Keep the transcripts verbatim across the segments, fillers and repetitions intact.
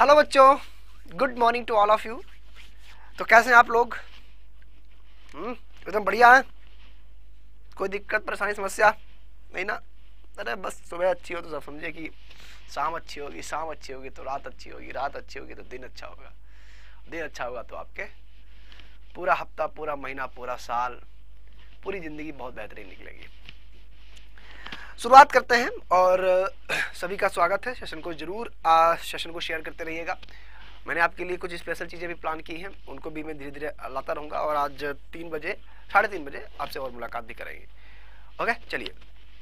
Hello बच्चों, good morning to all of you. तो कैसे हैं आप लोग? हम्म एकदम बढ़िया है। कोई दिक्कत परेशानी समस्या नहीं ना? अरे बस सुबह अच्छी हो तो सब समझे कि शाम अच्छी होगी, शाम अच्छी होगी तो रात अच्छी होगी, रात अच्छी होगी तो दिन अच्छा होगा, दिन अच्छा होगा तो आपके पूरा हफ्ता, पूरा महीना, पूरा साल, पूरी जिंदगी बहुत बेहतरीन निकलेगी। शुरुआत करते हैं और सभी का स्वागत है। सेशन को जरूर सेशन को शेयर करते रहिएगा। मैंने आपके लिए कुछ स्पेशल चीज़ें भी प्लान की हैं, उनको भी मैं धीरे धीरे लाता रहूँगा और आज तीन बजे साढ़े तीन बजे आपसे और मुलाकात भी करेंगे। ओके, चलिए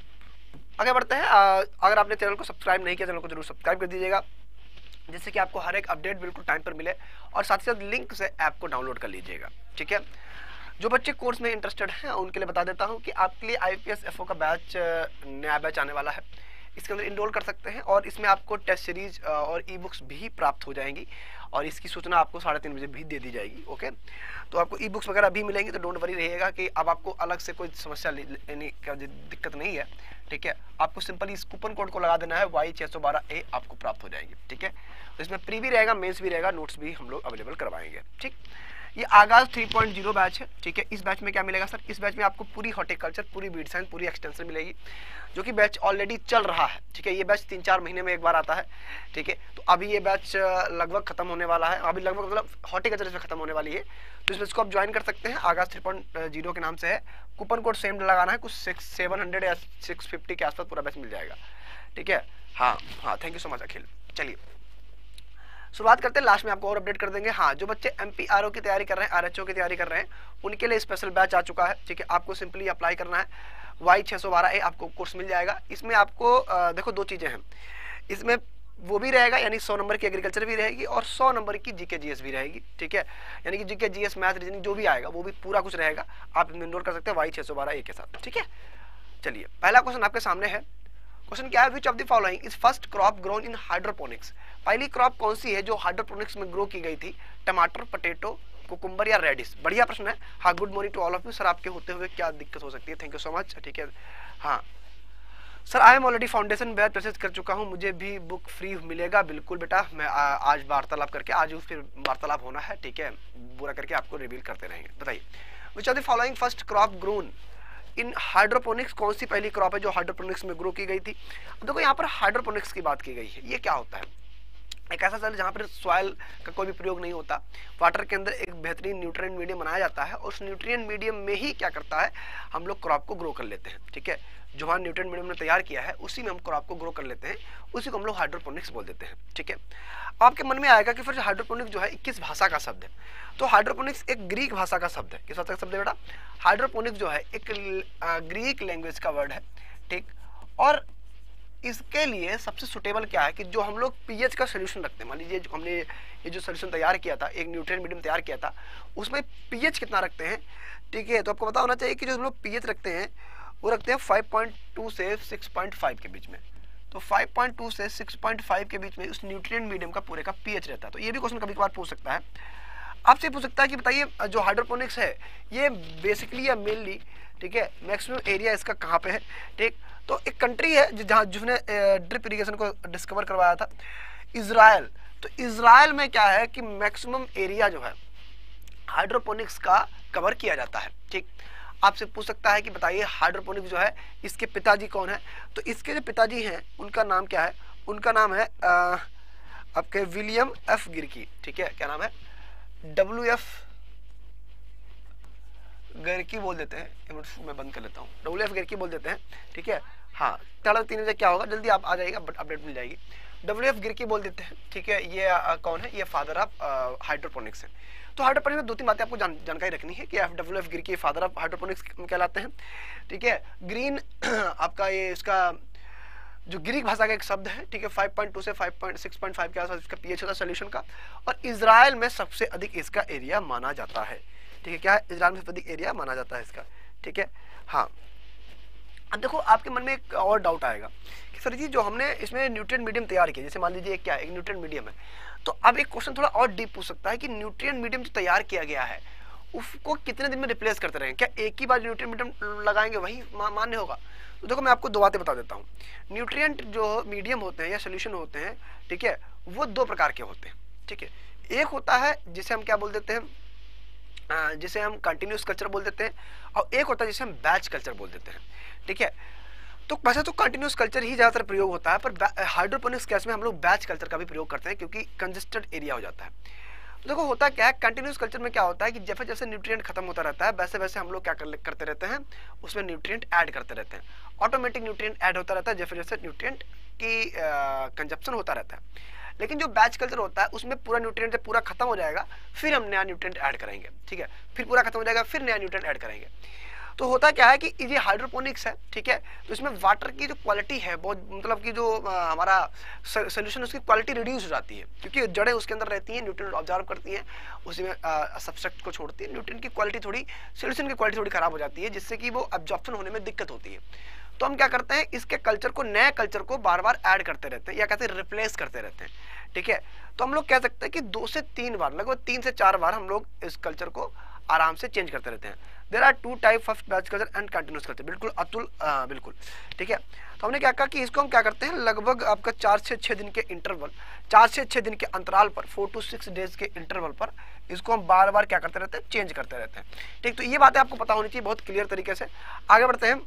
आगे बढ़ते हैं। आ, अगर आपने चैनल को सब्सक्राइब नहीं किया, चैनल को जरूर सब्सक्राइब कर दीजिएगा, जिससे कि आपको हर एक अपडेट बिल्कुल टाइम पर मिले और साथ ही साथ लिंक से ऐप को डाउनलोड कर लीजिएगा। ठीक है, जो बच्चे कोर्स में इंटरेस्टेड हैं उनके लिए बता देता हूं कि आपके लिए आईपीएस एफओ का बैच, नया बैच आने वाला है। इसके अंदर इनरोल कर सकते हैं और इसमें आपको टेस्ट सीरीज और ई बुक्स भी प्राप्त हो जाएंगी और इसकी सूचना आपको साढ़े तीन बजे भी दे दी जाएगी। ओके, तो आपको ई बुक्स वगैरह भी मिलेंगी, तो डोंट वरी रहिएगा कि अब आपको अलग से कोई समस्या लेने का दिक्कत नहीं है। ठीक है, आपको सिंपली इस कूपन कोड को लगा देना है, वाई छः सौ बारह ए आपको प्राप्त हो जाएगी। ठीक है, तो इसमें प्री भी रहेगा, मेंस भी रहेगा, नोट्स भी हम लोग अवेलेबल करवाएंगे। ठीक, ये आगाज थ्री पॉइंट ज़ीरो बैच है। ठीक है, इस बैच में क्या मिलेगा सर? इस बैच में आपको पूरी हॉर्टिकल्चर, पूरी बीट साइंस, पूरी एक्सटेंशन मिलेगी, जो कि बैच ऑलरेडी चल रहा है। ठीक है, ये बैच तीन चार महीने में एक बार आता है। ठीक है, तो अभी ये बैच लगभग खत्म होने वाला है, अभी लगभग मतलब हॉर्टिकल्चर इसमें खत्म होने वाली है, तो इस बैच को आप ज्वाइन कर सकते हैं। आगाज थ्री पॉइंट जीरो के नाम से है, कूपन कोड सेम लगाना है, कुछ सिक्स सेवन हंड्रेड या सिक्स फिफ्टी के आसपास पूरा बैच मिल जाएगा। ठीक है, हाँ हाँ, thank you so much Akhil. चलिए शुरुआत करते हैं, लास्ट में आपको और अपडेट कर देंगे। हाँ, जो बच्चे एमपीआरओ की तैयारी कर रहे हैं, आरएचओ की तैयारी कर रहे हैं, उनके लिए स्पेशल बैच आ चुका है। ठीक है, आपको सिंपली अप्लाई करना है, वाई छः सौ बारह ए आपको कोर्स मिल जाएगा। इसमें आपको आ, देखो दो चीज़ें हैं इसमें, वो भी रहेगा यानी सौ नंबर की एग्रीकल्चर भी रहेगी और सौ नंबर की जीके जीएस भी रहेगी। ठीक है, यानी कि जीके जीएस, मैथ, रीजनिंग जो भी आएगा वो भी पूरा कुछ रहेगा। आप इसमें इनरोल कर सकते हैं वाई छः सौ बारह ए के साथ। ठीक है, चलिए पहला क्वेश्चन आपके सामने है। क्वेश्चन क्या है? Which of the following is first crop grown in hydroponics? पहली क्रॉप कौन सी है जो हाइड्रोपोनिक्स में ग्रो की गई थी? टमाटर, पोटैटो, कुकुम्बर या रेडिस? बढ़िया प्रश्न है। हाँ, good morning to all of you. Sir आपके होते हुए क्या दिक्कत हो सकती है? Thank you so much. ठीक है, हाँ sir, I am already foundation batch purchase कर चुका हूँ, मुझे भी बुक फ्री मिलेगा? बिल्कुल बेटा, मैं आ, आज वार्तालाप करके, आज उस फिर वार्तालाप होना है। ठीक है, पूरा करके आपको रिवील करते रहेंगे। बताइए, which of the following first crop grown in hydroponics? कौन सी पहली क्रॉप है जो हाइड्रोपोनिक्स में ग्रो की गई थी? देखो यहाँ पर हाइड्रोपोनिक्स की बात की गई है। ये क्या होता है? एक ऐसा सेल जहाँ पर सॉइल का कोई भी प्रयोग नहीं होता, वाटर के अंदर एक बेहतरीन न्यूट्रिएंट मीडियम बनाया जाता है और उस न्यूट्रिएंट मीडियम में ही क्या करता है, हम लोग क्रॉप को ग्रो कर लेते हैं। ठीक है, जो हमारा न्यूट्रिएंट मीडियम ने तैयार किया है उसी में हम क्रॉप को ग्रो कर लेते हैं, उसी को हम लोग हाइड्रोपोनिक्स बोल देते हैं। ठीक है, आपके मन में आएगा कि फिर हाइड्रोपोनिक्स जो है किस भाषा का शब्द है? तो हाइड्रोपोनिक्स एक ग्रीक भाषा का शब्द है। किस भाषा का शब्द है बेटा? हाइड्रोपोनिक्स जो है एक ग्रीक लैंग्वेज का वर्ड है। ठीक, और इसके लिए सबसे सुटेबल क्या है कि जो हम लोग पीएच का सोल्यूशन रखते हैं, मान लीजिए जो हमने ये जो सोल्यूशन तैयार किया था, एक न्यूट्रिएंट मीडियम तैयार किया था, उसमें पीएच कितना रखते हैं? ठीक है, तो आपको पता होना चाहिए कि जो हम लोग पीएच रखते हैं वो रखते हैं फाइव पॉइंट टू से सिक्स पॉइंट फाइव के बीच में। तो फाइव पॉइंट टू से सिक्स पॉइंट फाइव के बीच में उस न्यूट्रिएंट मीडियम का पूरे का पीएच रहता है। तो ये भी क्वेश्चन कभी कभार पूछ सकता है, आपसे पूछ सकता है कि बताइए जो हाइड्रोपोनिक्स है ये बेसिकली या मेनली, ठीक है, मैक्सिमम एरिया इसका कहाँ पे है? ठीक, तो एक कंट्री है जहाँ जिसने ड्रिप इरिगेशन को डिस्कवर करवाया था, इजराइल। तो इजराइल में क्या है कि मैक्सिमम एरिया जो है हाइड्रोपोनिक्स का कवर किया जाता है। ठीक, आपसे पूछ सकता है कि बताइए हाइड्रोपोनिक्स जो है इसके पिताजी कौन है? तो इसके जो पिताजी हैं उनका नाम क्या है? उनका नाम है आ, आपके विलियम एफ गिरकी। ठीक है, क्या नाम है? डब्ल्यू एफ गिरकी बोल देते हैं, मैं बंद कर लेता हूँ, डब्ल्यू एफ गिरकी बोल देते हैं। ठीक है, हाँ, साढ़े तीन बजे क्या होगा, जल्दी आप आ जाइएगा, अपडेट मिल जाएगी। डब्ल्यू एफ गिरकी बोल देते हैं। ठीक है, ये आ, कौन है? ये फादर ऑफ हाइड्रोपोनिक्स है। तो हाइड्रोपोनिक्स में दो तीन बातें आपको जान, जानकारी रखनी है कि W F Gericke father of hydroponics कहलाते हैं। ठीक है, ग्रीन आपका ये इसका जो ग्रीक भाषा का एक शब्द है। ठीक है, फाइव पॉइंट टू से five point six point five के आसपास इसका पीएच होता है सोल्यूशन का, और इजराइल में सबसे अधिक इसका एरिया माना जाता है। ठीक है, क्या है? इजराइल में सबसे अधिक एरिया माना जाता है इसका। ठीक है, हाँ, अब देखो आपके मन में एक और डाउट आएगा कि सर जी जो हमने इसमें न्यूट्रिएंट मीडियम तैयार किया, जैसे मान लीजिए क्या है, एक न्यूट्रिएंट मीडियम है, तो अब एक क्वेश्चन थोड़ा और डीप पूछ सकता है कि न्यूट्रिएंट मीडियम जो तैयार किया गया है उसको कितने दिन में रिप्लेस करते रहेंगे? क्या एक ही बार न्यूट्रिएंट मीडियम लगाएंगे वही मान्य होगा? तो देखो मैं आपको दो बातें बता देता हूँ। न्यूट्रिएंट जो मीडियम होते हैं या सोल्यूशन होते हैं, ठीक है, वो दो प्रकार के होते हैं, ठीक है। एक होता है जिसे हम क्या बोल देते हैं, जिसे हम कंटिन्यूस कल्चर बोल देते हैं, और एक होता है जिसे हम बैच कल्चर बोल देते हैं, ठीक है। तो वैसे तो कंटिन्यूस कल्चर ही ज़्यादातर प्रयोग होता है, पर हाइड्रोपोनिक्स केस में हम लोग बैच कल्चर का भी प्रयोग करते हैं क्योंकि कंजेस्टेड एरिया हो जाता है। तो देखो होता क्या है, कंटिन्यूस कल्चर में क्या होता है कि जैसे जैसे न्यूट्रिएंट खत्म होता रहता है वैसे वैसे हम लोग क्या कर, करते रहते हैं, उसमें न्यूट्रिएंट ऐड करते रहते हैं, ऑटोमेटिक न्यूट्रिएंट ऐड होता रहता है जैसे जैसे न्यूट्रिएंट की कंजप्शन होता रहता है। लेकिन जो बैच कल्चर होता है उसमें पूरा न्यूट्रिएंट जब पूरा खत्म हो जाएगा फिर हम नया न्यूट्रिएंट ऐड करेंगे, ठीक है, फिर पूरा खत्म हो जाएगा फिर नया न्यूट्रिएंट ऐड करेंगे। तो होता क्या है कि ये हाइड्रोपोनिक्स है, ठीक है, तो इसमें वाटर की जो क्वालिटी है बहुत, मतलब कि जो आ, हमारा सोल्यूशन उसकी क्वालिटी रिड्यूस हो जाती है क्योंकि जड़ें उसके अंदर रहती हैं, न्यूट्रिएंट ऑब्जर्व करती हैं, उसी में सब्सट्रेट को छोड़ती है, न्यूट्रिएंट की क्वालिटी थोड़ी, सोल्यूशन की क्वालिटी थोड़ी खराब हो जाती है जिससे कि वो एब्जॉर्प्शन होने में दिक्कत होती है। तो हम क्या करते हैं, इसके कल्चर को, नए कल्चर को बार बार ऐड करते रहते हैं या कहते हैं रिप्लेस करते रहते हैं, ठीक है। तो हम लोग कह सकते हैं कि दो से तीन बार, लगभग तीन से चार बार हम लोग इस कल्चर को आराम से चेंज करते रहते हैं। There are two type of batch culture and continuous culture, बिल्कुल अतुल, आ, बिल्कुल ठीक है। तो हमने क्या कहा कि इसको हम क्या करते हैं, लगभग आपका चार से छः दिन के इंटरवल, चार से छः दिन के अंतराल पर, फोर टू सिक्स डेज के इंटरवल पर इसको हम बार बार क्या करते रहते हैं, चेंज करते रहते हैं, ठीक। तो ये बातें आपको पता होनी चाहिए बहुत क्लियर तरीके से। आगे बढ़ते हैं।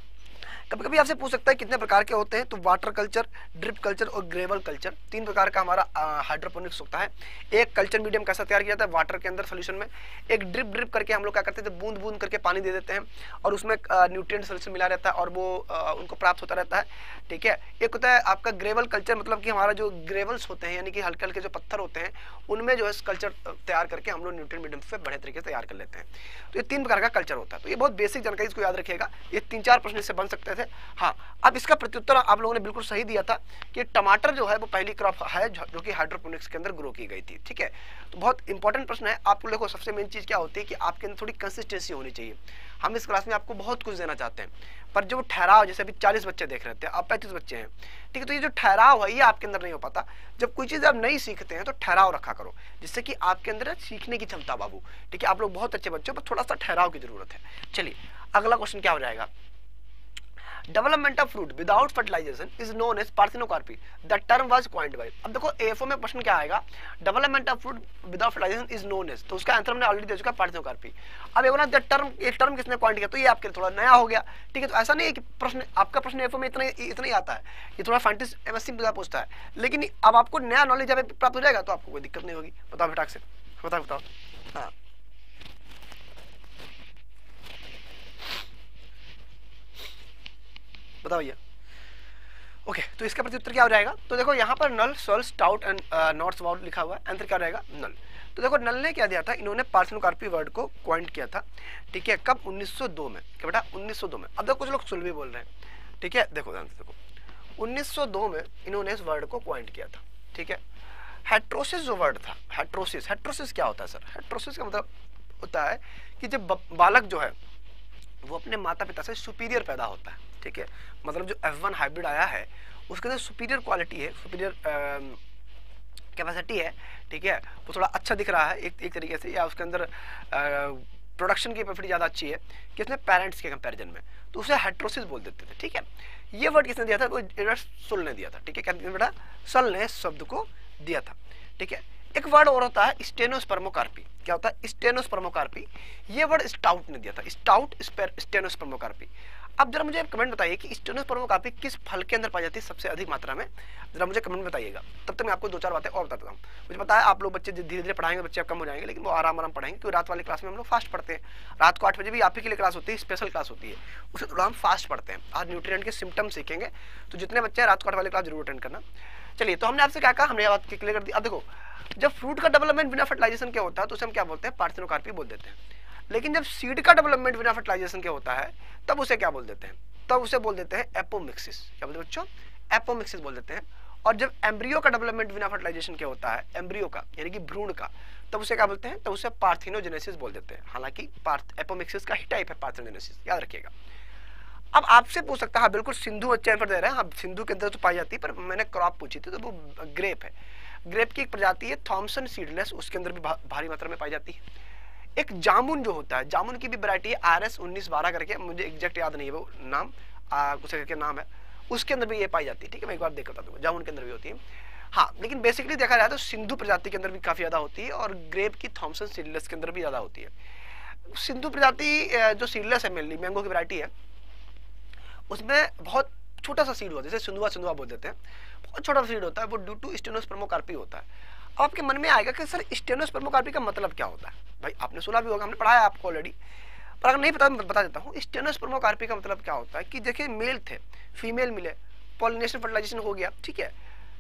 कभी कभी आपसे पूछ सकता है कितने प्रकार के होते हैं, तो वाटर कल्चर, ड्रिप कल्चर और ग्रेवल कल्चर, तीन प्रकार का हमारा हाइड्रोपोनिक्स होता है। एक कल्चर मीडियम कैसा तैयार किया जाता है, वाटर के अंदर सोल्यूशन में, एक ड्रिप ड्रिप करके हम लोग क्या करते हैं, बूंद बूंद करके पानी दे देते हैं और उसमें न्यूट्रिएंट सोल्यूशन मिला रहता है और वो आ, उनको प्राप्त होता रहता है, ठीक है। एक होता है आपका ग्रेवल कल्चर, मतलब कि हमारा जो ग्रेवल्स होते हैं यानी कि हल्के हल्के जो पत्थर होते हैं उनमें जो है कल्चर तैयार करके हम लोग न्यूट्रिएंट मीडियम से बड़े तरीके से तैयार कर लेते हैं। तो ये तीन प्रकार का कल्चर होता है। तो ये बहुत बेसिक जानकारी, इसको याद रखिएगा, ये तीन चार प्रश्न इससे बन सकते थे। हाँ, अब इसका प्रत्युत्तर आप लोगों ने बिल्कुल सही दिया था कि टमाटर जो है वो पहली क्रॉप है जो कि हाइड्रोपोनिक्स के अंदर ग्रो की गई थी, ठीक है। तो बहुत इंपॉर्टेंट प्रश्न है। आपको देखो सबसे मेन चीज क्या होती है कि आपके अंदर थोड़ी कंसिस्टेंसी होनी चाहिए। हम इस क्लास में आपको बहुत कुछ देना चाहते हैं, पर जो ठहराव, जैसे अभी चालीस बच्चे देख रहे थे, अब पैंतीस बच्चे हैं, ठीक है, तो ये जो ठहराव है ये आपके अंदर नहीं हो पाता। जब कोई चीज आप नहीं सीखते हैं तो ठहराव रखा करो जिससे कि आपके अंदर सीखने की क्षमता बाबू, ठीक है। आप लोग बहुत अच्छे बच्चे हो, पर थोड़ा सा ठहराव की जरूरत है। चलिए अगला क्वेश्चन क्या हो जाएगा, development of fruit without fertilization is known as parthenocarpy, the term was coined by. अब देखो एएफओ में प्रश्न क्या आएगा, development of fruit without fertilization is known as, तो उसका आंसर हमने ऑलरेडी दे चुका है, पार्थिनोकार्पी। अब ये बोला द टर्म, ये टर्म किसने कॉइन्ड किया, तो ये आपके लिए थोड़ा नया हो गया, ठीक है। तो ऐसा नहीं है कि प्रश्न, आपका प्रश्न एएफओ में इतना इतना ही आता है, ये थोड़ा साइंटिस्ट एमएससी में पूछता है, लेकिन अब आपको नया नॉलेज जब प्राप्त हो जाएगा तो आपको कोई दिक्कत नहीं होगी। बताओ फटाक से, बताओ बताओ। हाँ बताओ भैया। ओके okay, तो इसका प्रत्युत्तर क्या हो जाएगा, तो देखो यहाँ पर null, soul, stout and not स्वाउट लिखा हुआ है, आंसर क्या हो जाएगा, नल। तो देखो नल ने क्या दिया था, इन्होंने पार्थिनोकार्पी वर्ड को कॉइंट किया था, ठीक है, कब, उन्नीस सौ दो में, क्या बेटा, उन्नीस सौ दो में। अब देखो कुछ लोग सुल भी बोल रहे हैं, ठीक है, देखो ध्यान से देखो, उन्नीस सौ दो में इन्होंने इस वर्ड को कॉइंट किया था, ठीक है। हेट्रोसिस जो वर्ड था, हेट्रोसिस, हेट्रोसिस क्या होता है सर, हेट्रोसिस का मतलब होता है कि जब बालक जो है वो अपने माता पिता से सुपीरियर पैदा होता है, ठीक है, मतलब जो एफ वन हाइब्रिड आया है उसके अंदर सुपीरियर क्वालिटी है, सुपीरियर कैपेसिटी है, ठीक है, वो थोड़ा अच्छा दिख रहा है एक एक तरीके से, या उसके अंदर प्रोडक्शन की कैपेसिटी ज़्यादा अच्छी है किसने, पेरेंट्स के कंपैरिजन में, तो उसे हेट्रोसिस बोल देते थे, ठीक है। ये वर्ड किसने दिया था, वो सुल ने दिया था, ठीक है, क्या बेटा, सल ने शब्द को दिया था, ठीक है। एक वर्ड और होता है स्टेनोस्पर्मोकार्पी, क्या होता है, स्टेनोस्पर्मोकार्पी, ये वर्ड स्टाउट ने दिया था, स्टाउट स्टेनोस्पर्मोकार्पी। अब जरा मुझे कमेंट बताइए कि स्टेनोस्पर्मोकार्पी किस फल के अंदर पाई जाती है सबसे अधिक मात्रा में, जरा मुझे कमेंट बताइएगा। तब तक मैं आपको दो चार बातें और बताता हूँ। मुझे पता है आप लोग बच्चे धीरे धीरे पढ़ाएंगे, बच्चे कम हो जाएंगे, लेकिन वो आराम आराम पढ़ाएंगे क्योंकि रात वाली क्लास में हम लोग फास्ट पढ़ते हैं। रात को आठ बजे भी आप ही के लिए क्लास होती है, स्पेशल क्लास होती है, उसे थोड़ा हम फास्ट पढ़ते हैं। आज न्यूट्रिएंट के सिम्टम्स सीखेंगे, तो जितने बच्चे हैं रात को आठ वाली क्लास जरूर अटेंड करना। चलिए, तो हमने आपसे क्या कहा, हमने ये बात क्लियर कर दी। अब देखो, जब फ्रूट का डेवलपमेंट बिना फर्टिलाइजेशन के होता है तो उसे हम क्या बोलते हैं, पार्थिनोकार्पी बोल देते हैं। लेकिन जब सीड का डेवलपमेंट बिना फर्टिलाइजेशन के होता है तब उसे क्या बोल देते हैं, तब उसे बोल देते हैं एपोमिक्सिस। क्या बोलते हैं बच्चों, एपोमिक्सिस बोल देते हैं। और जब एम्ब्रियो का डेवलपमेंट बिना फर्टिलाइजेशन के होता है, एम्ब्रियो का यानी कि भ्रूण का, तब उसे क्या बोलते हैं, तब उसे पार्थिनोजेनेसिस बोल देते हैं। हालांकि एपोमिक्सिस का ही टाइप है पार्थिनोजेनेसिस, याद रखिएगा। अब आपसे पूछ सकता है, हाँ बिल्कुल सिंधु अच्छे आंसर दे रहे हैं, हाँ सिंधु के अंदर तो पाई जाती है, पर मैंने क्रॉप पूछी थी तो वो ग्रेप है। ग्रेप की एक प्रजाति है थॉमसन सीडलेस, उसके अंदर भी भा, भारी मात्रा में पाई जाती है। एक जामुन जो होता है, जामुन की भी वैरायटी है आर एस उन्नीस बारह करके, मुझे एग्जैक्ट याद नहीं है वो नाम, कुछ करके नाम है, उसके अंदर भी ये पाई जाती है, ठीक है। मैं एक बार देख बता दूंगा, जामुन के अंदर भी होती है। हाँ, लेकिन बेसिकली देखा जाए तो सिंधु प्रजाति के अंदर भी काफी ज्यादा होती है और ग्रेप की थॉमसन सीडलेस के अंदर भी ज्यादा होती है। सिंधु प्रजाति जो सीडलेस है, मेनली मैंगो की वैरायटी है, उसमें बहुत छोटा सा सीड होता है, जैसे सिंधुआ सिंधुआ बोल देते हैं, बहुत छोटा सा सीड होता है, वो ड्यू टू स्टेनोस्पर्मोकार्पी होता है। अब आपके मन में आएगा कि सर स्टेनोस्पर्मोकार्पी का मतलब क्या होता है? भाई आपने सुना भी होगा, हमने पढ़ाया आपको ऑलरेडी, पर अगर नहीं पता मैं बता देता हूँ। स्टेनोस्पर्मोकार्पी का मतलब क्या होता है कि देखिए मेल थे, फीमेल मिले, पॉलिनेशन फर्टिलाइजेशन हो गया, ठीक है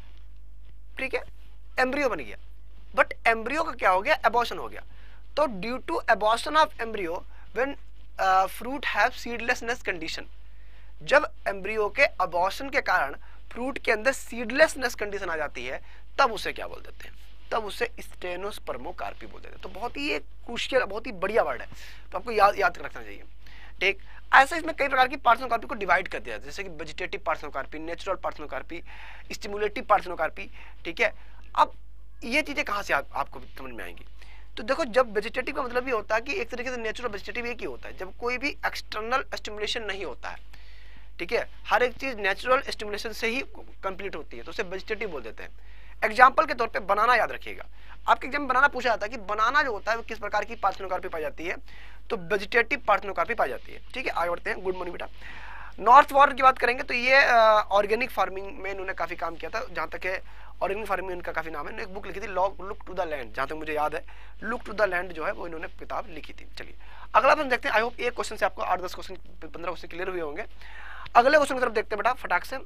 ठीक है, एम्ब्रियो बन गया, बट एम्ब्रियो का क्या हो गया? एबॉर्शन हो गया। तो due to abortion of embryo when fruit have seedlessness condition, जब एम्ब्रियो के अबॉर्शन के कारण फ्रूट के अंदर सीडलेसनेस कंडीशन आ जाती है, तब उसे क्या बोल देते हैं? तब उसे स्टेनोस्पर्मोकार्पी बोल देते हैं। तो बहुत ही एक क्रूशियल, बहुत ही बढ़िया वर्ड है, तो आपको याद याद रखना चाहिए, ठीक। ऐसे इसमें कई प्रकार की पार्थिनोकार्पी को डिवाइड कर दिया, जैसे कि vegetative parthenocarpy, natural parthenocarpy, stimulative parthenocarpy, ठीक है। अब ये चीजें कहाँ से आप, आपको समझ में आएंगी? तो देखो, जब वेजिटेटिव का मतलब ये होता है कि एक तरीके से नेचुरल वेजिटेटिव एक ही होता है, जब कोई भी एक्सटर्नल स्टिमुलेशन नहीं होता है, ठीक है, हर एक चीज नेचुरल स्टिमुलेशन से ही कंप्लीट होती है, तो उसे वेजिटेटिव बोल देते हैं। एग्जाम्पल के तौर पे बनाना याद रखिएगा, आपके एग्जाम में बनाना पूछा जाता है कि बनाना जो होता है वो किस प्रकार की पार्थिनोकार्पी पाई जाती है, तो वेजिटेटिव पार्थिनोकार्पी पाई जाती है, ठीक है। आगे बढ़ते हैं। गुड मॉर्निंग बेटा। नॉर्थ वॉर की बात करेंगे तो ये ऑर्गेनिक फार्मिंग में इन्होंने काफी काम किया था, जहां तक है ऑर्गेनिक फार्मिंग में इनका काफी नाम है। इन्होंने एक बुक लिखी थी, लुक टू द लैंड, जहां तक मुझे याद है लुक टू द लैंड जो है वो इन्होंने किताब लिखी थी। चलिए अगला हम देखते हैं। आई होप एक क्वेश्चन से आपको आठ दस क्वेश्चन, पंद्रह क्वेश्चन क्लियर हुए होंगे। अगले क्वेश्चन की तरफ देखते हैं बेटा फटाक से।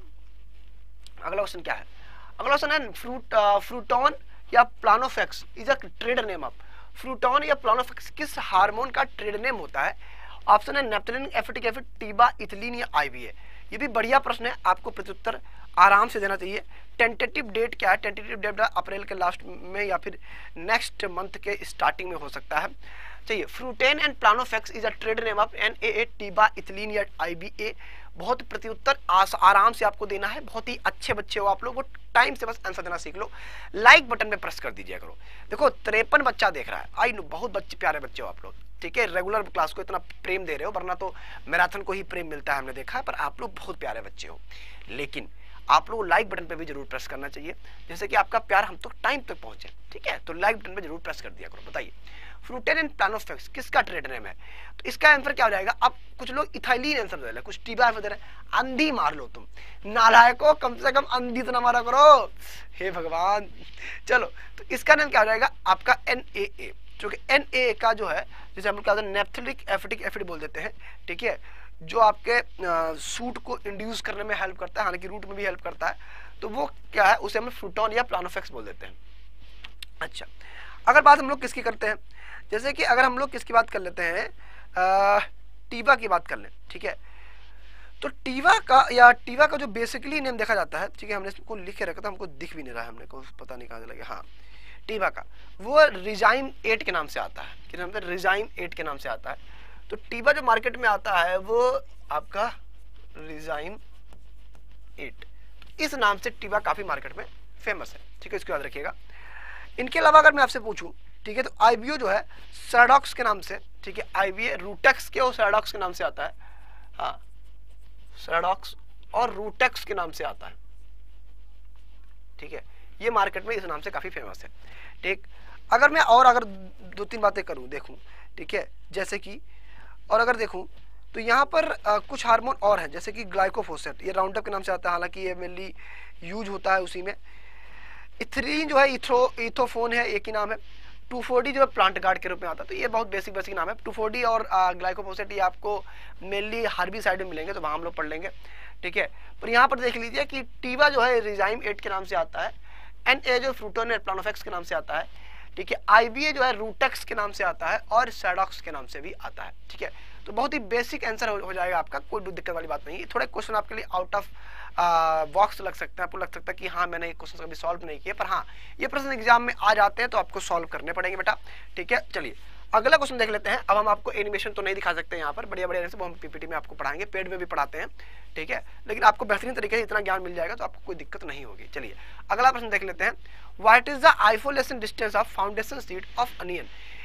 अगला क्वेश्चन क्या है? अगला क्वेश्चन है फ्रूट फ्रूटॉन या Planofix is a trade name of. Fruitone या प्लानोफेक्स किस हार्मोन का ट्रेड नेम होता है? ऑप्शन है naphthalene, acetic acid, TIBA, ethylene या आईवीए। ये भी बढ़िया प्रश्न है, आपको प्रत्युत्तर आराम से देना चाहिए। टेंटेटिव डेट क्या है? टेंटेटिव डेट अप्रैल के लास्ट में या फिर नेक्स्ट मंथ के स्टार्टिंग में हो सकता है। चाहिए Fruitone and Planofix is a trade name of N A A, TIBA, ethylene या आईबीए। बहुत प्रत्युत्तर आराम से आपको देना है, बहुत ही अच्छे बच्चे हो आप लोग, वो टाइम से बस आंसर देना सीख लो। लाइक बटन पे प्रेस कर दीजिए करो। देखो तिरपन बच्चा देख रहा है, आई नो बहुत बच्चे प्यारे बच्चे हो आप लोग, ठीक है। रेगुलर क्लास को इतना प्रेम दे रहे हो, वरना तो मैराथन को ही प्रेम मिलता है, हमने देखा है। पर आप लोग बहुत प्यारे बच्चे हो, लेकिन आप लोग लाइक बटन पे भी जरूर प्रेस करना चाहिए, जैसे कि आपका प्यार हम तो टाइम तक पहुंचे, ठीक है। तो लाइक बटन पे जरूर प्रेस कर दिया करो। बताइए फ्रूटेन एंड प्लानोफेक्स किसका ट्रेड नेम है? तो इसका आंसर क्या हो जाएगा? अब कुछ लोग इथाइलिन आंसर दे रहे हैं, कुछ टीबा आंसर दे रहे हैं। अंधी मार लो तुम नालायको, कम से कम अंधी तो ना मारा करो, हे भगवान। चलो तो इसका नाम क्या हो जाएगा आपका? एन ए ए, जो कि एन ए ए का जो है, जैसे हम लोग क्या नेप्थलिक एसिटिक एसिड बोल देते हैं, ठीक है, जो आपके सूट को इंड्यूस करने में हेल्प करता है, हालांकि रूट में भी हेल्प करता है। तो वो क्या है? उसे हम फ्रूटॉन या प्लानोफेक्स बोल देते हैं। अच्छा, अगर बात हम लोग किसकी करते हैं, जैसे कि अगर हम लोग किसकी बात कर लेते हैं, आ, टीबा की बात कर लें, ठीक है। तो टीबा का या टीबा का जो बेसिकली नेम देखा जाता है, ठीक है, हमने इसको लिख के रखा था, हमको दिख भी नहीं रहा है, हमने को पता नहीं कहाँ से लगे। हाँ, टीबा का वो रिजाइम एट के नाम से आता है, कि नाम से रिजाइम एट के नाम से आता है। तो टीबा जो मार्केट में आता है वो आपका रिजाइम एट, इस नाम से टीबा काफी मार्केट में फेमस है, ठीक है, इसको याद रखिएगा। इनके अलावा अगर मैं आपसे पूछूं, ठीक है, तो आईबीओ जो है सैडॉक्स के नाम से, ठीक है, आईबीए रूटेक्स के और सैडॉक्स के नाम से आता है। हाँ, सैडॉक्स और रूटेक्स के नाम से आता है, ठीक है। ये मार्केट में इस नाम से काफी फेमस है, ठीक। अगर मैं और अगर दो तीन बातें करूं, देखूं, ठीक है, जैसे कि और अगर देखूं तो यहाँ पर आ, कुछ हार्मोन और हैं, जैसे कि ग्लाइकोफोसेट, ये राउंडअप के नाम से आता है, हालांकि ये मेनली यूज होता है उसी में। इथरीन जो है इथो इथोफोन है, एक ही नाम है। टू फोर्टी जो है प्लांट गार्ड के रूप में आता है। तो ये बहुत बेसिक बेसिक नाम है। टू फोर्टी और ग्लाइकोफोसेट ये आपको मेनली हार्बी साइड में मिलेंगे, तो वहाँ हम लोग पढ़ लेंगे, ठीक है। पर यहाँ पर देख लीजिए कि टीबा जो है रिजाइम एट के नाम से आता है, एन ए जो फ्रूटोन प्लानोफेक्स के नाम से आता है, ठीक है। आईबीए जो है रूटेक्स के नाम से आता है और सैडॉक्स के नाम से भी आता है, ठीक है। तो बहुत ही बेसिक आंसर हो, हो जाएगा आपका, कोई दिक्कत वाली बात नहीं है। थोड़े क्वेश्चन आपके लिए आउट ऑफ बॉक्स लग सकते हैं, आपको लग सकता है कि हाँ मैंने ये क्वेश्चन कभी सॉल्व नहीं किए, पर हाँ ये प्रश्न एग्जाम में आ जाते हैं तो आपको सॉल्व करने पड़ेंगे बेटा, ठीक है। चलिए अगला क्वेश्चन देख लेते हैं। अब हम आपको एनिमेशन तो नहीं दिखा सकते यहाँ पर, बढ़िया बढ़िया से वो हम पीपीटी में आपको पढ़ाएंगे, पेड में भी पढ़ाते हैं, ठीक है, लेकिन आपको बेहतरीन तरीके से इतना ज्ञान मिल जाएगा तो आपको कोई दिक्कत नहीं होगी। चलिए अगला प्रश्न देख लेते हैं। What is the isolation distance of foundation seed of onion?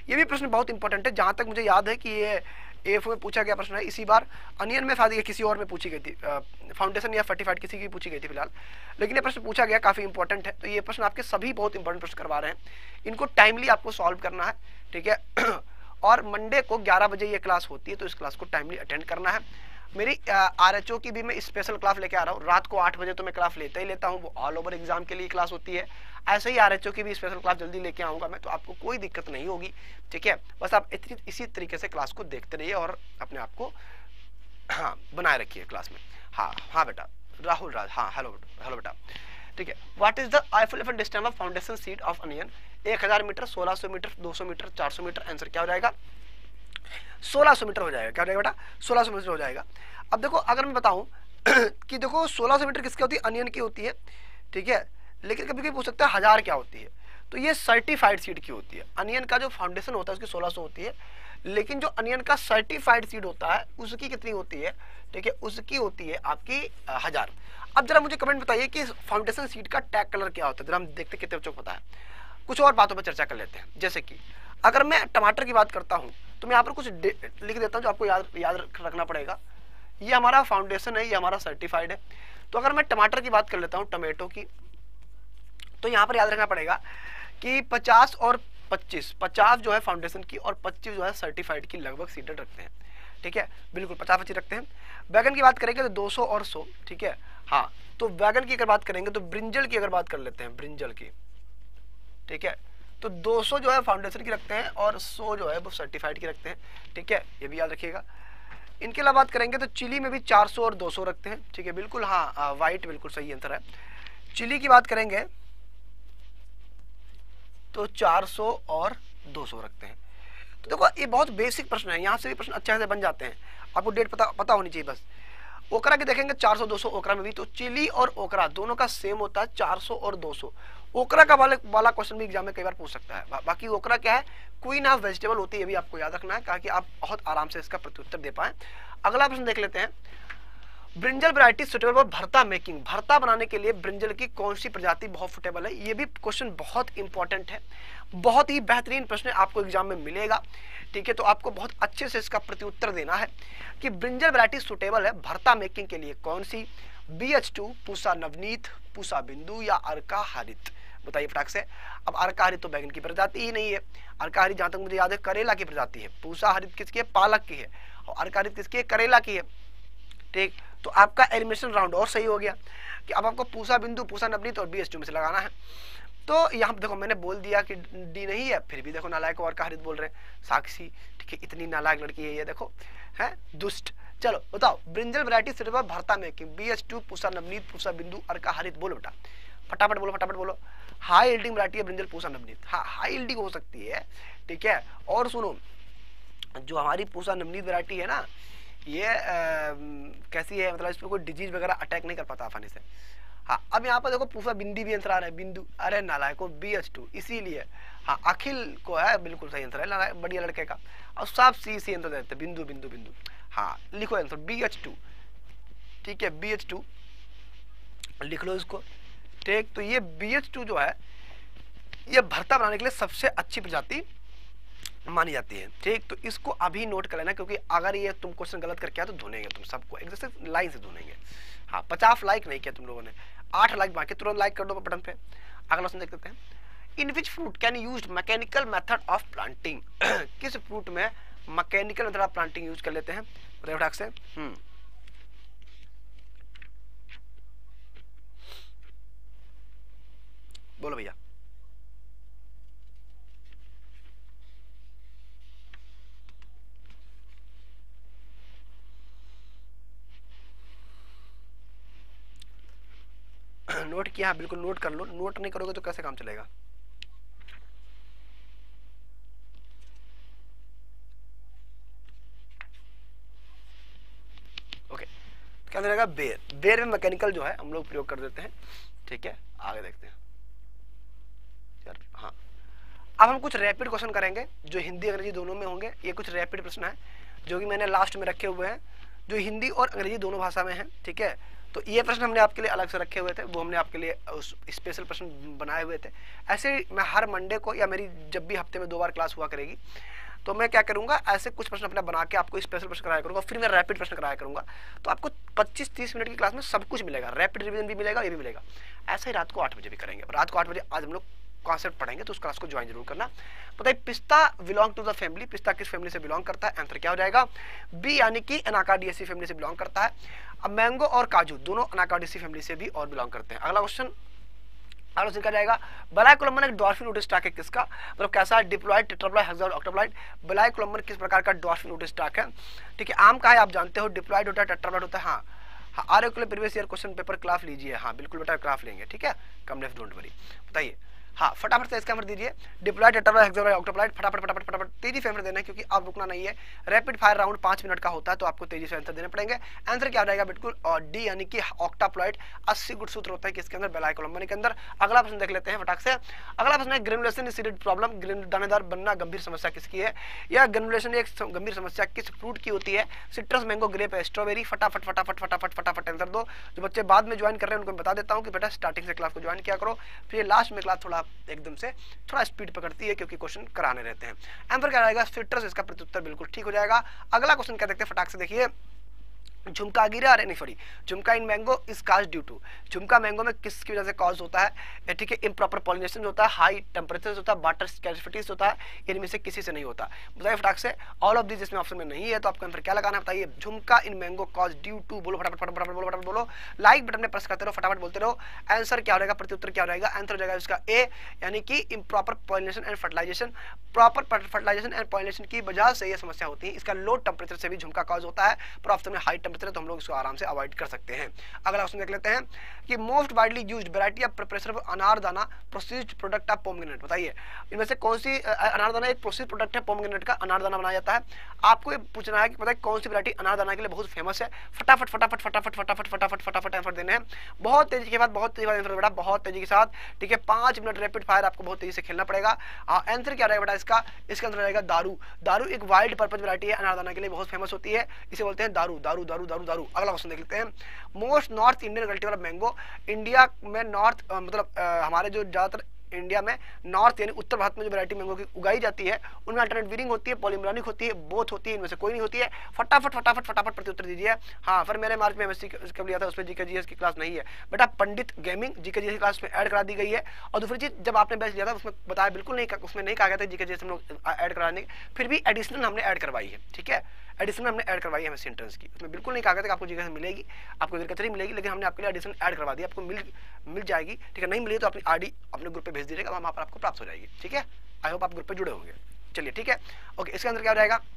ये भी प्रश्न बहुत इंपॉर्टेंट है, जहां तक मुझे याद है कि ये एफ में पूछा गया प्रश्न है। इसी बार अनियन में शायद किसी और में पूछी गई थी, फाउंडेशन या फर्टिफाइड किसी की पूछी गई थी फिलहाल, लेकिन ये प्रश्न पूछा गया, काफी इंपॉर्टेंट है। तो ये प्रश्न आपके सभी बहुत इंपॉर्टेंट प्रश्न करवा रहे हैं, इनको टाइमली आपको सॉल्व करना है, ठीक है। और मंडे को ग्यारह बजे ये क्लास होती है, तो इस क्लास को टाइमली अटेंड करना है। मेरी आरएचओ की भी मैं स्पेशल क्लास लेके आ रहा हूँ, रात को आठ बजे तो मैं क्लास लेता ही लेता हूँ, वो ऑल ओवर एग्जाम के लिए क्लास होती है। ऐसे ही आरएचओ की भी स्पेशल क्लास जल्दी लेके आऊंगा मैं, तो आपको कोई दिक्कत नहीं होगी, ठीक है। बस आप इतनी इसी तरीके से क्लास को देखते रहिए और अपने आप को हाँ बनाए रखिए क्लास में। हाँ हाँ बेटा राहुल राज, हाँ हेलो हेलो बेटा, ठीक है। What is the isolation distance of foundation seed of onion? एक हजार मीटर, सोलह सौ मीटर, दो सौ मीटर, चार सौ मीटर। आंसर क्या हो जाएगा? सोलह सौ मीटर हो जाएगा। क्या हो जाएगा बेटा? सोलह सौ मीटर हो जाएगा। अब देखो अगर मैं बताऊं कि देखो सोलह सौ मीटर किसकी होती है? अनियन की होती है, ठीक है। लेकिन कभी कभी पूछ सकता है हजार क्या होती है, तो ये सर्टिफाइड सीड की होती है। अनियन का जो फाउंडेशन होता है उसकी सोलह सौ होती है, लेकिन जो अनियन का सर्टिफाइड सीड होता है उसकी कितनी होती है? ठीक है, उसकी होती है आपकी हजार। अब जरा मुझे कमेंट बताइए कि फाउंडेशन सीड का टैग कलर क्या होता है, जरा हम देखते कितने बच्चों को पता है। कुछ और बातों पर चर्चा कर लेते हैं, जैसे कि अगर मैं टमाटर की बात करता हूं तो मैं यहाँ पर कुछ लिख देता हूं जो आपको याद याद रखना पड़ेगा। ये हमारा फाउंडेशन है, ये हमारा सर्टिफाइड है। तो अगर मैं टमाटर की बात कर लेता हूँ, टमेटो की, तो यहाँ पर याद रखना पड़ेगा कि पचास और पच्चीस, पचास जो है फाउंडेशन की और पच्चीस जो है सर्टिफाइड की लगभग सीडेड रखते हैं, ठीक है, बिल्कुल पचास पच्चीस रखते हैं। बैगन की बात करेंगे तो दो सौ और सौ, ठीक है। हाँ, तो बैगन की अगर बात करेंगे तो ब्रिंजल की अगर बात कर लेते हैं, ब्रिंजल की, ठीक है, तो दो सौ जो है फाउंडेशन की रखते हैं और सौ जो है वो सर्टिफाइड की रखते हैं, ठीक है, ये भी याद रखिएगा। इनके अलावा बात करेंगे तो चिली में भी चार सौ और दो सौ रखते हैं, ठीक है, बिल्कुल। हाँ, वाइट बिल्कुल सही आंसर है। चिली की बात करेंगे तो चार सौ और दो सौ रखते हैं। तो देखो ये बहुत बेसिक प्रश्न है, यहाँ से भी प्रश्न अच्छे से बन जाते हैं, आपको डेट पता पता होनी चाहिए बस। ओकरा की देखेंगे चार सौ दो सौ, ओकरा में भी तो चिली और ओकरा दोनों का सेम होता है चार सौ और दो सौ। ओकरा का वाले वाला क्वेश्चन भी एग्जाम में कई बार पूछ सकता है। बा, बाकी ओकरा क्या है? क्वीन ऑफ वेजिटेबल होती है, ये भी आपको याद रखना है ताकि आप बहुत आराम से इसका प्रत्युत्तर दे पाए। अगला प्रश्न देख लेते हैं, brinjal variety suitable for bharta making. भरता बनाने के लिए ब्रिंजल की कौन सी प्रजाति बहुत सुटेबल है? ये भी क्वेश्चन बहुत इंपॉर्टेंट है, बहुत ही बेहतरीन प्रश्न आपको एग्जाम में मिलेगा, ठीक है। तो आपको बहुत अच्छे से इसका प्रत्युत्तर देना है कि ब्रिंजल वैरायटी सुटेबल है भरता मेकिंग के लिए कौन सी? B H two, Pusa Navneet, Pusa Bindu या अर्का हरित? बताइए फटाक से। अब अर्का हरित तो बैगन की प्रजाति ही नहीं है। अर्का हरित जहां तक मुझे याद है करेला की प्रजाति है। पूसा हरित किसकी है? पालक की है। और अर्का हरित किसकी है? करेला की है, ठीक। तो आपका एलिमिनेशन राउंड और सही हो गया कि अब आपको पूसा बिंदु, पूसा नवनीत और बी एच टू में से लगाना है। तो यहाँ देखो मैंने बोल दिया कि डी नहीं है, फिर भी देखो नालायक और का हरित बोल रहे हैं। साक्षी, ठीक है, इतनी नालायक लड़की है ये, देखो है दुष्ट। चलो बताओ, brinjal variety suitable bharta making, B H two, Pusa Navneet, Pusa Bindu, Arka Harit. बोलो बेटा, फटाफट बोलो, फटाफट बोलो। हाई यील्डिंग वैरायटी है ब्रिंजल, पूसा नवनीत। हाँ, हाई यील्डिंग हो सकती है, ठीक है। और सुनो, जो हमारी पूसा नवनीत वैरायटी है ना, ये आ, कैसी है, मतलब इस पर कोई डिजीज वगैरह अटैक नहीं कर पाता आसानी से। हाँ, अब यहाँ पर देखो पूसा बिंदी भी आंसर आ रहा है, बिंदु, अरे नालायक को बी एच टू, इसीलिए हाँ अखिल को है, बिल्कुल सही आंसर है, बढ़िया लड़के का। और सब सी सी आंसर देते, बिंदु बिंदु बिंदु। हाँ, लिखो आंसर बी एच टू, ठीक है, बी एच टू लिख लो इसको, ठीक। तो ये बी एच टू जो है ये भरता बनाने के लिए सबसे अच्छी प्रजाति मानी जाती है, ठीक। तो इसको अभी नोट कर लेना, क्योंकि अगर ये तुम क्वेश्चन गलत करके आया तो धुनेंगे तुम सबको, एक जैसे लाइन से धुनेंगे। हाँ, पचास लाइक नहीं किया तुम लोगों ने, आठ लाइक बाकी, तुरंत लाइक कर दो बटन पे। अगला क्वेश्चन देख लेते हैं, in which fruit can use mechanical method of planting? किस फ्रूट में mechanical method of planting use कर लेते हैं? बताइए फटाक से। हम्म बोलो भैया। नोट किया? बिल्कुल नोट कर लो, नोट नहीं करोगे तो कैसे काम चलेगा। ओके, क्या रहेगा? बेर। बेर में मैकेनिकल जो है हम लोग प्रयोग कर देते हैं, ठीक है। आगे देखते हैं यार। हाँ, अब हम कुछ रैपिड क्वेश्चन करेंगे जो हिंदी अंग्रेजी दोनों में होंगे। ये कुछ रैपिड प्रश्न है जो कि मैंने लास्ट में रखे हुए हैं, जो हिंदी और अंग्रेजी दोनों भाषा में है, ठीक है। तो ये प्रश्न हमने आपके लिए अलग से रखे हुए थे, वो हमने आपके लिए उस स्पेशल प्रश्न बनाए हुए थे। ऐसे मैं हर मंडे को या मेरी जब भी हफ्ते में दो बार क्लास हुआ करेगी तो मैं क्या करूंगा, ऐसे कुछ प्रश्न अपना बना के आपको स्पेशल प्रश्न कराया करूंगा, फिर मैं रैपिड प्रश्न कराया करूंगा। तो आपको पच्चीस तीस मिनट की क्लास में सब कुछ मिलेगा, रैपिड रिवीजन भी मिलेगा, ये भी मिलेगा। ऐसे ही रात को आठ बजे भी करेंगे। रात को आठ बजे आज हम लोग कॉन्सेप्ट पढ़ेंगे, तो उस क्लास को ज्वाइन जरूर करना। बताइए पिस्ता बिलोंग टू द फैमिली, पिस्ता किस फैमिली से बिलोंग करता है? आंसर क्या हो जाएगा? बी यानी कि अनाकार्डियेसी फैमिली से बिलोंग करता है। अब मैंगो और काजू दोनों अनाकार्डियेसी फैमिली से भी और बिलोंग करते हैं। अगला क्वेश्चन आलोचना क्या जाएगा? ब्लाइकोलम्बन एक डॉल्फिन वुड स्टॉक है किसका? मतलब कैसा है? Diploid, tetraploid, hexaploid, ऑक्टोप्लॉयड। ब्लाइकोलम्बन किस प्रकार का डॉल्फिन वुड स्टॉक है? ठीक है, आम का है, आप जानते हो, डिप्लॉयड होता है, टेट्राप्लॉयड होता है। हाँ हाँ, आ रहे हो previous year question paper class लीजिए। हाँ बिल्कुल बेटा क्लास लेंगे, ठीक है, कम लेफ्ट डोंट वरी। बताइए हाँ फटाफट से इसका आंसर दीजिए। Diploid, tetraploid, hexaploid, octoploid. फटाफट फटाफट फटाफट तेजी से आंसर देना है क्योंकि अब रुकना नहीं है। रैपिड फायर राउंड पांच मिनट का होता है तो आपको तेजी से आंसर देने पड़ेंगे। आंसर क्या हो जाएगा? बिल्कुल और डी यानी कि ऑक्टाप्लॉयड। अस्सी गुणसूत्र होता है किसके अंदर? ब्लाइकोलम्बन के अंदर। अगला प्रश्न देख लेते हैं फटाक से। अगला प्रश्न है ग्रेनुलेशन सीडेड प्रॉब्लम, दानेदार बनना गंभीर समस्या किसकी है? यह ग्रेनुलेशन एक गंभीर समस्या किस फ्रूट की होती है? Citrus, mango, grape, strawberry. फटाफट फटाफट फटाफट फटाफट आंसर दो। जो बच्चे बाद में ज्वाइन कर रहे हैं उनको मैं बता देता हूँ कि बेटा स्टार्टिंग से क्लास को ज्वाइन किया करो, फिर लास्ट में क्लास थोड़ा एकदम से थोड़ा स्पीड पकड़ती है क्योंकि क्वेश्चन कराने रहते हैं। आंसर क्या आएगा? सिट्रस, इसका प्रत्युत्तर बिल्कुल ठीक हो जाएगा। अगला क्वेश्चन क्या देखते हैं फटाक से देखिए। झुमका गिरा, अरे नहीं sorry, jhumka in mango is cause due to, jhumka mango में किसकी वजह से कॉज होता है? ठीक है, इम्प्रॉपर पॉलिनेशन होता है, हाई टेम्परेचर होता है, वाटर स्कैर्सिटीज होता है, इनमें से किसी से नहीं होता। बताइए फटाक से ऑल ऑफ दिस इसमें ऑप्शन में नहीं है तो आपको आंसर क्या लगाना है? बताइए jhumka in mango cause due to. बोलो फटाफट फटाफट फटाफट बोलो, फटाफट बोलो, लाइक बटन में प्रेस करते रहो, फटाफट बोलते रहो। आंसर क्या हो जाएगा? प्रत्युत्तर क्या हो जाएगा? आंसर हो जाएगा इसका ए यानी कि improper pollination and fertilization. Proper fertilization and pollination की वजह से ये समस्या होती है। इसका लो टेम्परेचर से भी झुमका कॉज होता है, पर ऑप्शन में हाई टेम्परेचर है तो हम लोग इसको आराम से अवॉइड कर सकते हैं। अगला क्वेश्चन देख लेते हैं कि most widely used variety of preparation of anardana processed product of pomegranate. बताइए इनमें से कौन सी अनारदाना एक प्रोसेस्ड प्रोडक्ट है पोमेग्रेनेट का, अनारदाना बनाया जाता है। आपको ये पूछना है कि पता है कौन सी वैरायटी अनारदाना के लिए बहुत फेमस है। फटाफट फटाफट फटाफट फटाफट फटाफट फटाफट आंसर देने हैं। बहुत तेजी के बाद बहुत तेजी आंसर बेटा, बहुत तेजी के साथ। ठीक है, पांच मिनट रैपिड फायर आपको बहुत तेजी से खेलना पड़ेगा। आंसर क्या रहेगा बेटा इसका? इसका आंसर रहेगा दारू। दारू एक वाइल्ड पर्पज वैरायटी है, अनारदाना के लिए बहुत फेमस होती है, इसे बोलते हैं दारू दारू दारू दारू दारू। अगला क्वेश्चन देख लेते हैं। Most north Indian cultivator of mango, India में नॉर्थ मतलब आ, हमारे जो ज्यादातर इंडिया में नॉर्थ यानी उत्तर भारत में जो वैरायटी मैंगो की उगाई जाती है उनमें अल्टरनेट वीरिंग होती है, पॉलीमेरिक होती है, बोथ होती है, इनमें से कोई नहीं होती है। फटाफट फटाफट फटाफट प्रत्युत्तर दीजिए। हाँ फिर मेरे मार्च में एमएससी कब लिया था उसमें जीके जीएस की क्लास नहीं है बेटा, पंडित गेमिंग जीके जीएस की क्लास में ऐड करा दी गई है। और दूसरी चीज जब आपने बैच लिया था उसमें बताया बिल्कुल नहीं, उसमें नहीं कहा गया था जीके जीएस हम लोग ऐड कराने, फिर भी एडिशनल हमने ऐड करवाई है। ठीक है, एडिशनल हमने ऐड करवाई है एमएससी एंट्रेंस की, उसमें बिल्कुल नहीं कहा गया था कि आपको जीके मिलेगी, आपको इधर कचरी मिलेगी, लेकिन हमने आपके लिए एडिशनल ऐड करवा दिया, आपको मिल मिल जाएगी। ठीक है, नहीं मिली तो अपनी आईडी अपने ग्रुप पे भेज दीजिएगा, वहाँ पर आपको प्राप्त हो जाएगी। ठीक है, आई होप आप ग्रुप पे जुड़े होंगे। चलिए ठीक है, ओके, इसके अंदर क्या हो जाएगा?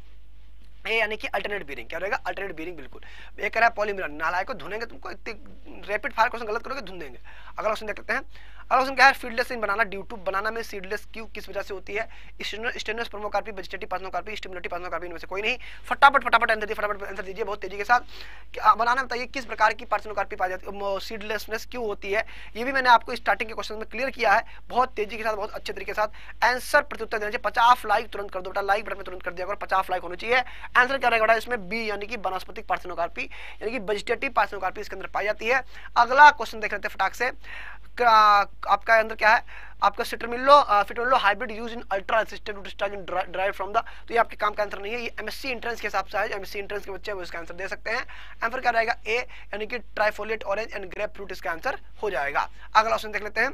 ए यानी कि अल्टरनेट बीरिंग। क्या रहेगा? Alternate bearing. बिल्कुल ये कह रहा है पॉलीमेरिक, नालायक को धुनेंगे तुमको, इतने रैपिड फायर क्वेश्चन गलत करोगे धुन देंगे। अगला क्वेश्चन देख लेते हैं। अगला क्वेश्चन क्या है? फील्डलेस इन बनाना ड्यू टू, बनाना में सीडलेस क्यों किस वजह से होती है? Stenospermocarpy, vegetative parthenocarpy, stimulative parthenocarpy, इनमें से कोई नहीं। फटाफट फटाफट आंसर दीजिए, फटाफट आंसर दीजिए बहुत तेजी के साथ। बनाना बताइए किस प्रकार की पार्थेनोकार्पी पाई जाती है, सीडलेसनेस क्यों होती है? ये भी मैंने आपको स्टार्टिंग के क्वेश्चन में क्लियर किया है बहुत तेजी के साथ, बहुत अच्छे तरीके के साथ। आंसर प्रत्युत्तर देना चाहिए। पचास लाइक तुरंत कर दो बेटा, लाइक बटन में तुरंत कर दिया करो, पचास लाइक होनी चाहिए। आंसर क्या रहेगा? इसमें बी यानी कि वनस्पतिक पार्थेनोकार्पी यानी कि वेजिटेटिव पार्थेनोकार्पी इसके अंदर पाई जाती है। अगला क्वेश्चन देख लेते हैं फटाक से। आपका अंदर क्या है? आपका सिट्रमिल्लो फिटमिल्लो hybrid use in ultra resistant to starch drive from the, तो ये आपके काम का आंसर नहीं है, ये एमएससी एंट्रेंस के हिसाब से है। एमएससी एंट्रेंस के बच्चे वो इसका आंसर दे सकते हैं। आंसर क्या रहेगा? ए यानी कि trifoliate orange and grapefruit इसका आंसर हो जाएगा। अगला क्वेश्चन देख लेते हैं।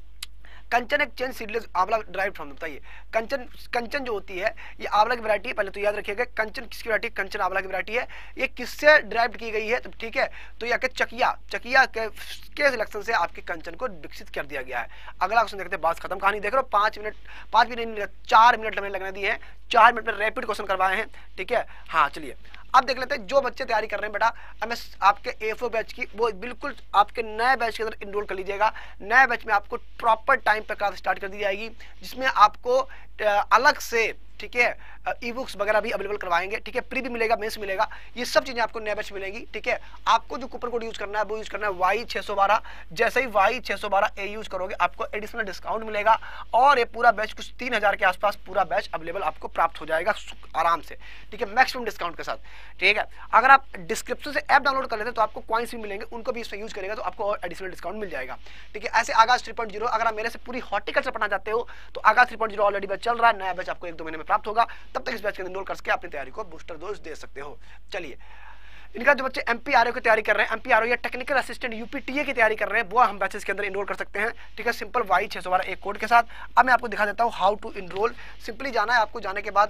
कंचन एक chance seedless aonla drive from, बताइए कंचन कंचन जो होती है ये आंवला की वैरायटी है, पहले तो याद रखिएगा कंचन किसकी वैरायटी? कंचन आंवला की वैरायटी है। ये किससे ड्राइव की गई है? तो ठीक है, तो ये आके चकिया चकिया के, के सिलेक्शन से आपके कंचन को विकसित कर दिया गया है। अगला क्वेश्चन देखते हैं, बात खत्म कहानी। देख रहे हो पांच मिनट पांच मिनट चार मिनट हमने लगने दिए हैं, चार मिनट में रैपिड क्वेश्चन करवाए हैं। ठीक है, हाँ चलिए अब देख लेते हैं जो बच्चे तैयारी कर रहे हैं बेटा हमें आपके एफओ बैच की, वो बिल्कुल आपके नए बैच के अंदर इनरोल कर लीजिएगा। नए बैच में आपको प्रॉपर टाइम पर क्लास स्टार्ट कर दी जाएगी, जिसमें आपको अलग से ठीक है, ई बुक्स वगैरह भी अवेलेबल करवाएंगे, ठीक है, प्री भी मिलेगा, मेंस मिलेगा, ये सब चीजें आपको नया बैच मिलेंगी, ठीक है। आपको जो कूपन कोड यूज करना है वो यूज करना है वाई छह सौ बारह। जैसे ही वाई छह सौ बारह ए यूज करोगे आपको एडिशनल डिस्काउंट मिलेगा और ये पूरा बैच कुछ तीन हजार के आसपास पूरा बैच अवेलेबल आपको प्राप्त हो जाएगा आराम से, ठीक है, मैक्सिमम डिस्काउंट के साथ, ठीक है। अगर आप डिस्क्रिप्शन से ऐप डाउनलोड कर लेते हैं तो आपको कॉइन्स भी मिलेंगे, उनको भी इसमें यूज करेगा तो आपको और एडिशनल डिस्काउंट मिल जाएगा, ठीक है। ऐसे आगाज थ्री पॉइंट जीरो अगर आप मेरे से पूरी हॉर्टिकल्चर पढ़ना चाहते हो तो Aagaz three point zero already batch चल रहा है, नया बैच आपको एक दो महीने में प्राप्त होगा, तब तक इस बैच के अंदर एनरोल करके अपनी तैयारी को बूस्टर डोज दे सकते हो। चलिए, इनका जो बच्चे एमपीआरओ की तैयारी कर रहे हैं, एमपीआरओ या टेक्निकल असिस्टेंट यूपीटीए की तैयारी कर रहे हैं, वो हम बैचेस के अंदर एनरोल कर सकते हैं, ठीक है, सिंपल वाई छह सौ बारह एक कोड के साथ। अब मैं आपको दिखा देता हूं हाउ टू एनरोल। सिंपली जाना है आपको, जाने के बाद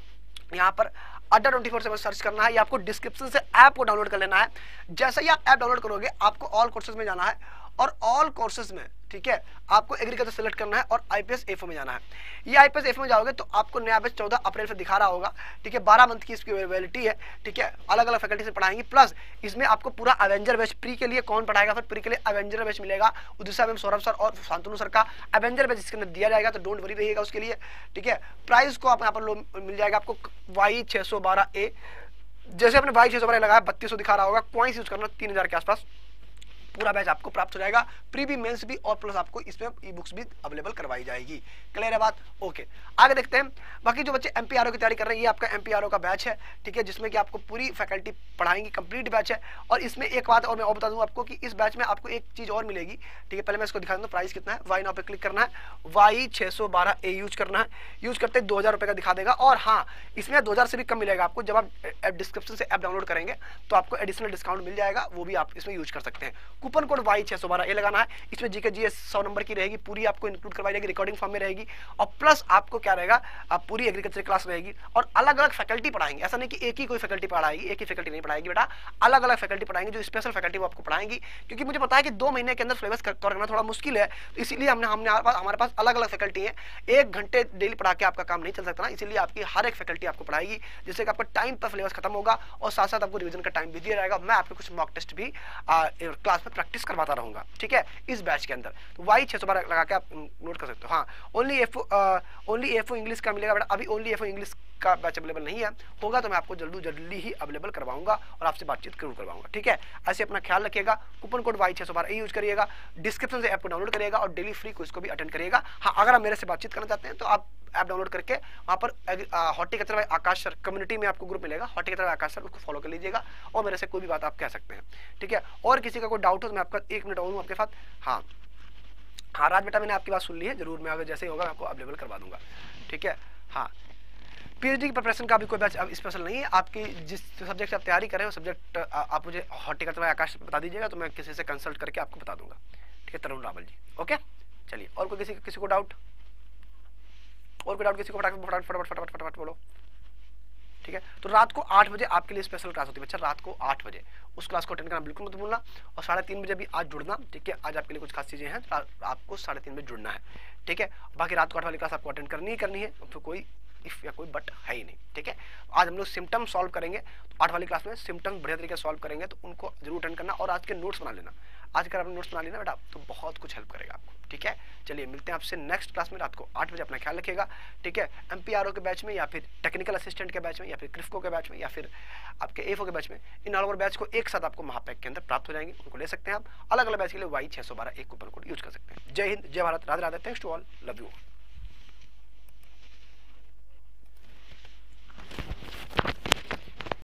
यहाँ पर अड्डा ट्वेंटी फोर सेवन सर्च करना है, या आपको डिस्क्रिप्शन से ऐप को डाउनलोड कर लेना है। जैसे ही आप ऐप डाउनलोड करोगे आपको ऑल कोर्सेज में जाना है और ऑल कोर्सेज में, ठीक है, आपको एग्रीकल्चर सेलेक्ट करना है और आईपीएस एफ में जाना है। ये आईपीएस एफ में जाओगे तो आपको नया बैच चौदह अप्रैल से दिखा रहा होगा, ठीक है, बारह मंथ की इसकी अवेलेबिलिटी है, ठीक है, अलग अलग फैकल्टी से पढ़ाएंगे, प्लस इसमें आपको पूरा एवेंजर बैच प्री के लिए कौन पढ़ाएगा, फिर प्री के लिए एवेंजर बैच मिलेगा, उदिशा मैम, सौरभ सर और शांतनु सर का एवेंजर बैच इसके अंदर दिया जाएगा, तो डोंट वरी रहिएगा उसके लिए, ठीक है। प्राइस को आप यहाँ पर मिल जाएगा आपको वाई छह सौ बारह ए। जैसे आपने वाई छह सौ बारह लगाया बत्तीस सौ दिखा रहा होगा, कॉइन्स यूज करना तीन हजार के आसपास पूरा बैच आपको प्राप्त हो जाएगा, प्री भी, मेंस भी, और प्लस आपको इसमें ई बुक्स भी अवेलेबल करवाई जाएगी। क्लियर है बात? ओके, आगे देखते हैं। बाकी जो बच्चे एमपीआरओ की तैयारी कर रहे हैं, ये आपका एमपीआरओ का बैच है, ठीक है, जिसमें कि आपको पूरी फैकल्टी पढ़ाएंगी, कंप्लीट बैच है। और इसमें एक बात और मैं और बता दूं आपको कि इस बैच में आपको एक चीज और मिलेगी, ठीक है, पहले मैं इसको दिखा दूं प्राइस कितना है। वाई नाउ पे क्लिक करना है, वाई छह सौ बारह ए यूज करना है, यूज करते दो हजार रुपए का दिखा देगा। और हाँ, इसमें दो हजार से भी कम मिलेगा आपको, जब आप डिस्क्रिप्शन से ऐप डाउनलोड करेंगे तो आपको एडिशनल डिस्काउंट मिल जाएगा, वो भी आप इसमें यूज कर सकते हैं। कूपन कोड वाई छह सौ बारह ए लगाना है, इसमें जीके जीएस सौ नंबर की रहेगी, पूरी आपको इंक्लूड करवाई जाएगी, रिकॉर्डिंग फॉर्म में रहेगी, और प्लस आपको क्या रहेगा, आप पूरी एग्रीकल्चर क्लास रहेगी और अलग अलग फैकल्टी पढ़ाएंगे। ऐसा नहीं कि एक ही कोई फैकल्टी पढ़ाएगी, एक ही फैकल्टी नहीं पढ़ाएगी बेटा, अलग अलग फैकल्टी पढ़ाएंगे, जो स्पेशल फैकल्टी वो आपको पढ़ाएंगी, क्योंकि मुझे पता है कि दो महीने के अंदर सिलेबस कवर करना थोड़ा मुश्किल है, तो इसीलिए हमने हमने हमारे पास अलग अलग फैकल्टी है। एक घंटे डेली पढ़ा के आपका काम नहीं चल सकता ना, इसीलिए आपकी हर एक फैकल्टी आपको पढ़ाएगी, जिससे कि आपका टाइम पर सिलेबस खत्म होगा और साथ साथ आपको रिवीजन का टाइम भी दिया जाएगा। मैं आपको कुछ मॉक टेस्ट भी क्लास में प्रैक्टिस करवाता रहूंगा, ठीक है, इस बैच के अंदर। तो वाई छह सौ बारह लगा के आप नोट कर सकते हो। हाँ, only F only F English का मिलेगा बेटा, अभी ओनली एफ इंग्लिश का बैच अवेलेबल नहीं है, होगा तो मैं आपको जल्दी जल्दी ही अवेलेबल करवाऊंगा और आपसे बातचीत जरूर करवाऊंगा, ठीक है। ऐसे अपना ख्याल रखिएगा, कूपन कोड वाई छह सौ बारह यूज करिएगा, डिस्क्रिप्शन से ऐप को डाउनलोड करिएगा और डेली फ्री क्विज को भी अटेंड करिएगा। हाँ, अगर आप मेरे से बातचीत करना चाहते हैं तो आप ऐप डाउनलोड करके वहाँ पर horticulture by Aakash sir community में आपको ग्रुप मिलेगा, हॉर्टिकल्चर बाय आकाश सर, उसको फॉलो कर लीजिएगा और मेरे से कोई भी बात आप कह सकते हैं, ठीक है। और किसी का कोई डाउट हो तो मैं आपका एक मिनट और हूँ आपके साथ। हाँ हाँ राज बेटा, मैंने आपकी बात सुन ली है, जरूर मैं अगर जैसे ही होगा आपको अवेलेबल करवा दूंगा, ठीक है। हाँ, पीएचडी की प्रिपरेशन का भी कोई बैच अब स्पेशल नहीं है, आपकी जिस सब्जेक्ट से आप तैयारी कर रहे हो सब्जेक्ट आप मुझे हॉर्टिकल्चर बाय आकाश बता दीजिएगा, तो मैं किसी से कंसल्ट करके आपको बता दूंगा, ठीक है, तरुण रावल जी। ओके, चलिए, और कोई किसी किसी को डाउट, और कोई डाउट किसी को फटाफट फटाफट फटाफट फटाफट फटाफट बोलो, ठीक है। तो रात को आठ बजे आपके लिए स्पेशल क्लास होती है बच्चा, रात को आठ बजे उस क्लास को अटेंड करना बिल्कुल मत भूलना, और साढ़े तीन बजे भी आज जुड़ना, ठीक है। आज आपके लिए कुछ खास चीजें हैं, आपको साढ़े तीन बजे जुड़ना है, ठीक है। बाकी रात को आठ वाली क्लास आपको अटेंड करनी ही करनी है, तो कोई इफ या कोई बट है ही नहीं, ठीक है। आज हम लोग सिम्टम सॉल्व करेंगे, तो आठ वाली क्लास में सिम्टम बढ़िया तरीके से सॉल्व करेंगे, तो उनको जरूर अटेंड करना और आज के नोट्स बना लेना। आज अगर आपने नोट्स बना लेना बेटा तो बहुत कुछ हेल्प करेगा आपको, ठीक है। चलिए, मिलते हैं आपसे नेक्स्ट क्लास में रात को आठ बजे, अपना ख्याल रखिएगा, ठीक है। एमपीआरओ के बैच में या फिर टेक्निकल असिस्टेंट के बैच में या फिर क्रिफ्को के बैच में या फिर आपके एफओ के बैच में, इन ऑल ओवर बैच को एक साथ आपको महापैक के अंदर प्राप्त हो जाएंगे, उनको ले सकते हैं आप। अलग अलग बैच के लिए वाई छह सौ बारह एक कूपन कोड यूज कर सकते हैं। जय हिंद, जय Bharat, Radhe Radhe, thanks to all, love you.